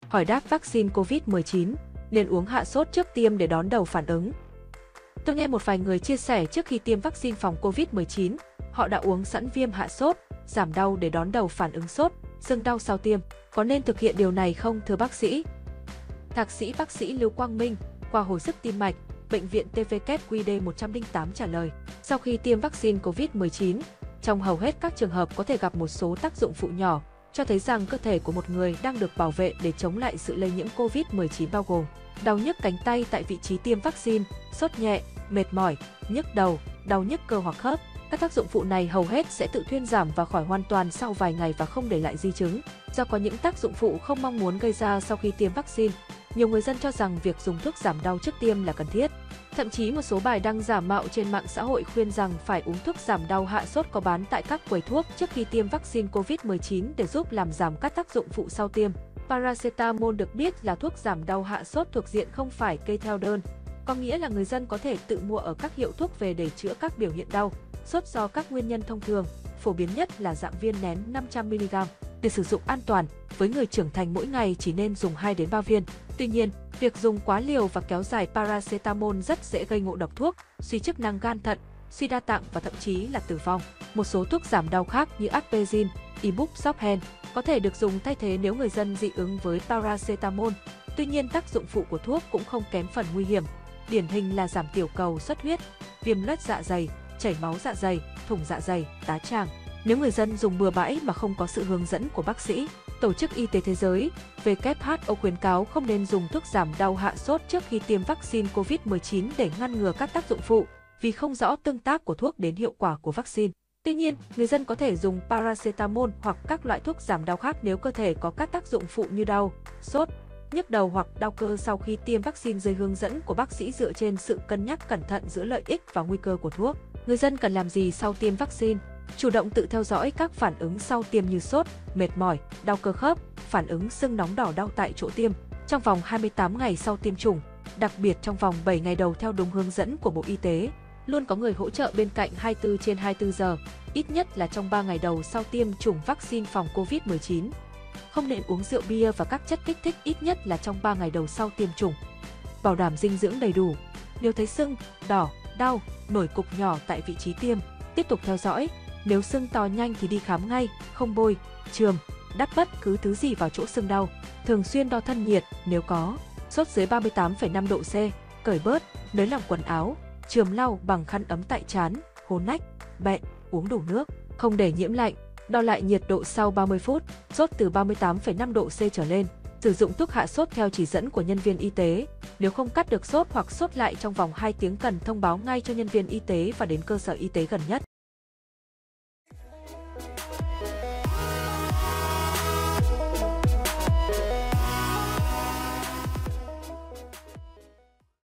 Hỏi đáp vaccine COVID-19, nên uống hạ sốt trước tiêm để đón đầu phản ứng. Tôi nghe một vài người chia sẻ trước khi tiêm vaccine phòng COVID-19, họ đã uống sẵn viêm hạ sốt, giảm đau để đón đầu phản ứng sốt, sưng đau sau tiêm. Có nên thực hiện điều này không thưa bác sĩ? Thạc sĩ bác sĩ Lưu Quang Minh, khoa hồi sức tim mạch, Bệnh viện TVKQD 108 trả lời. Sau khi tiêm vaccine COVID-19, trong hầu hết các trường hợp có thể gặp một số tác dụng phụ nhỏ, cho thấy rằng cơ thể của một người đang được bảo vệ để chống lại sự lây nhiễm COVID-19 bao gồm đau nhức cánh tay tại vị trí tiêm vaccine, sốt nhẹ, mệt mỏi, nhức đầu, đau nhức cơ hoặc khớp. Các tác dụng phụ này hầu hết sẽ tự thuyên giảm và khỏi hoàn toàn sau vài ngày và không để lại di chứng. Do có những tác dụng phụ không mong muốn gây ra sau khi tiêm vaccine, nhiều người dân cho rằng việc dùng thuốc giảm đau trước tiêm là cần thiết. Thậm chí một số bài đăng giả mạo trên mạng xã hội khuyên rằng phải uống thuốc giảm đau hạ sốt có bán tại các quầy thuốc trước khi tiêm vaccine COVID-19 để giúp làm giảm các tác dụng phụ sau tiêm. Paracetamol được biết là thuốc giảm đau hạ sốt thuộc diện không phải kê theo đơn, có nghĩa là người dân có thể tự mua ở các hiệu thuốc về để chữa các biểu hiện đau, sốt do các nguyên nhân thông thường, phổ biến nhất là dạng viên nén 500mg. Để sử dụng an toàn, với người trưởng thành mỗi ngày chỉ nên dùng 2 đến 3 viên. Tuy nhiên, việc dùng quá liều và kéo dài paracetamol rất dễ gây ngộ độc thuốc, suy chức năng gan thận, suy đa tạng và thậm chí là tử vong. Một số thuốc giảm đau khác như Adpezin, Ibuprofen có thể được dùng thay thế nếu người dân dị ứng với paracetamol. Tuy nhiên, tác dụng phụ của thuốc cũng không kém phần nguy hiểm. Điển hình là giảm tiểu cầu, xuất huyết, viêm loét dạ dày, chảy máu dạ dày, thủng dạ dày, tá tràng. Nếu người dân dùng bừa bãi mà không có sự hướng dẫn của bác sĩ, Tổ chức Y tế Thế giới WHO khuyến cáo không nên dùng thuốc giảm đau hạ sốt trước khi tiêm vaccine COVID-19 để ngăn ngừa các tác dụng phụ, vì không rõ tương tác của thuốc đến hiệu quả của vaccine. Tuy nhiên, người dân có thể dùng paracetamol hoặc các loại thuốc giảm đau khác nếu cơ thể có các tác dụng phụ như đau, sốt, nhức đầu hoặc đau cơ sau khi tiêm vaccine dưới hướng dẫn của bác sĩ dựa trên sự cân nhắc cẩn thận giữa lợi ích và nguy cơ của thuốc. Người dân cần làm gì sau tiêm vaccine? Chủ động tự theo dõi các phản ứng sau tiêm như sốt, mệt mỏi, đau cơ khớp, phản ứng sưng nóng đỏ đau tại chỗ tiêm trong vòng 28 ngày sau tiêm chủng, đặc biệt trong vòng 7 ngày đầu theo đúng hướng dẫn của Bộ Y tế. Luôn có người hỗ trợ bên cạnh 24/24 giờ, ít nhất là trong 3 ngày đầu sau tiêm chủng vaccine phòng COVID-19. Không nên uống rượu bia và các chất kích thích ít nhất là trong 3 ngày đầu sau tiêm chủng. Bảo đảm dinh dưỡng đầy đủ. Nếu thấy sưng, đỏ, đau, nổi cục nhỏ tại vị trí tiêm, tiếp tục theo dõi. Nếu sưng to nhanh thì đi khám ngay, không bôi, chườm, đắp bất cứ thứ gì vào chỗ sưng đau. Thường xuyên đo thân nhiệt nếu có. Sốt dưới 38,5 độ C, cởi bớt, nới lỏng quần áo, chườm lau bằng khăn ấm tại trán, hố nách, bẹn, uống đủ nước. Không để nhiễm lạnh, đo lại nhiệt độ sau 30 phút, sốt từ 38,5 độ C trở lên. Sử dụng thuốc hạ sốt theo chỉ dẫn của nhân viên y tế. Nếu không cắt được sốt hoặc sốt lại trong vòng 2 tiếng cần thông báo ngay cho nhân viên y tế và đến cơ sở y tế gần nhất.